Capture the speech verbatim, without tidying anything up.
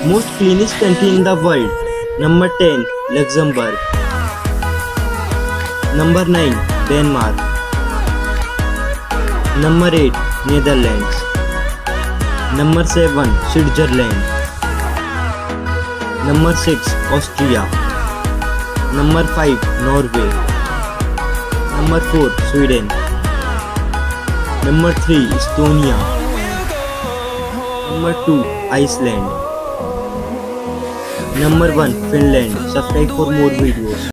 Most cleanest country in the world. Number ten. Luxembourg. Number nine. Denmark. Number eight. Netherlands. Number seven. Switzerland. Number six. Austria. Number five. Norway. Number four. Sweden. Number three. Estonia. Number two. Iceland. Number one. Finland. Subscribe for more videos.